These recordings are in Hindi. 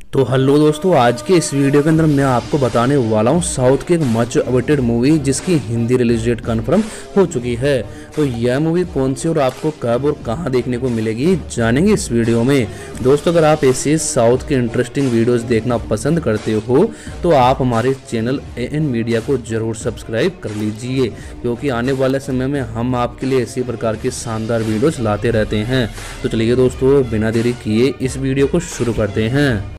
तो हेलो दोस्तों, आज के इस वीडियो के अंदर मैं आपको बताने वाला हूँ साउथ की एक मच अवेटेड मूवी जिसकी हिंदी रिलीज डेट कन्फर्म हो चुकी है। तो यह मूवी कौन सी और आपको कब और कहाँ देखने को मिलेगी जानेंगे इस वीडियो में। दोस्तों, अगर आप ऐसे साउथ के इंटरेस्टिंग वीडियोस देखना पसंद करते हो तो आप हमारे चैनल AN मीडिया को जरूर सब्सक्राइब कर लीजिए, क्योंकि आने वाले समय में हम आपके लिए इसी प्रकार की शानदार वीडियोस लाते रहते हैं। तो चलिए दोस्तों, बिना देरी किए इस वीडियो को शुरू करते हैं।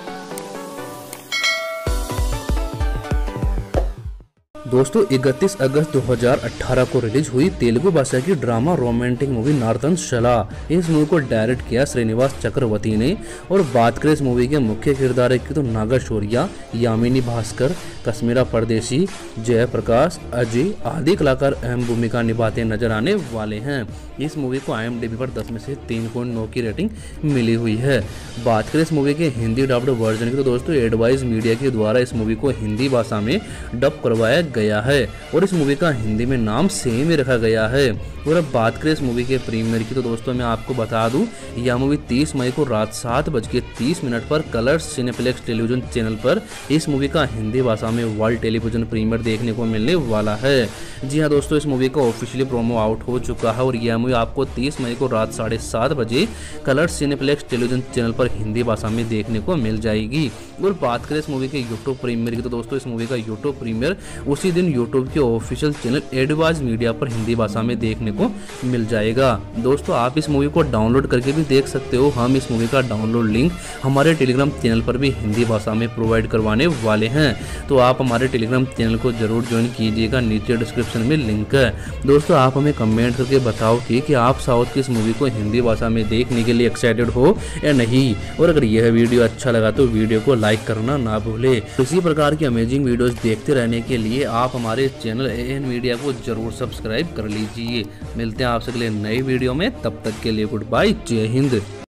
दोस्तों, 31 अगस्त 2018 को रिलीज हुई तेलुगु भाषा की ड्रामा रोमांटिक मूवी नार्थन शला। इस मूवी को डायरेक्ट किया श्रीनिवास चक्रवर्ती ने। और बात करें इस मूवी के मुख्य किरदार की तो नागा शौर्या, यामिनी भास्कर, कश्मीरा परदेशी, जयप्रकाश, अजय आदि कलाकार अहम भूमिका निभाते नजर आने वाले हैं। इस मूवी को IMDb पर 10 में से 3.9 की रेटिंग मिली हुई है। बात करें इस मूवी के हिंदी डब्ड वर्जन की तो दोस्तों एडवाइस मीडिया के द्वारा इस मूवी को हिंदी भाषा में डब करवाया गया है और इस मूवी का हिंदी में नाम सेम ही रखा गया है। और अब बात करें इस मूवी के प्रीमियर की तो दोस्तों मैं आपको बता दूं, यह मूवी 30 मई को रात 7:30 पर कलर्स सिनेप्लेक्स टेलीविजन चैनल पर इस मूवी का हिंदी भाषा में वर्ल्ड टेलीविजन प्रीमियर देखने को मिलने वाला है। जी हाँ दोस्तों, इस मूवी का ऑफिशियली प्रोमो आउट हो चुका है और यह मूवी आपको 30 मई को रात 7:30 बजे कलर्स सिनेप्लेक्स टेलीविजन चैनल पर हिंदी भाषा में देखने को मिल जाएगी। और बात करें इस मूवी के यूट्यूब प्रीमियर की तो दोस्तों इस मूवी का यूट्यूब प्रीमियर उसी दिन यूट्यूब के ऑफिशियल चैनल एडवाइस मीडिया पर हिंदी भाषा में देखने को मिल जाएगा। दोस्तों, आप इस मूवी को डाउनलोड करके भी देख सकते हो। हम इस मूवी का डाउनलोड लिंक हमारे टेलीग्राम चैनल पर भी हिंदी भाषा में प्रोवाइड करवाने वाले हैं, तो आप हमारे टेलीग्राम चैनल को जरूर ज्वाइन कीजिएगा, नीचे डिस्क्रिप्शन में लिंक है। दोस्तों, आप हमें कमेंट करके बताओ कि आप साउथ की इस मूवी को हिंदी भाषा में देखने के लिए एक्साइटेड हो या नहीं। और अगर यह वीडियो अच्छा लगा तो वीडियो को लाइक करना ना भूले। इसी प्रकार की अमेजिंग वीडियोस देखते रहने के लिए आप हमारे चैनल AN मीडिया को जरूर सब्सक्राइब कर लीजिए। मिलते हैं आपसे अगले नई वीडियो में, तब तक के लिए गुड बाय, जय हिंद।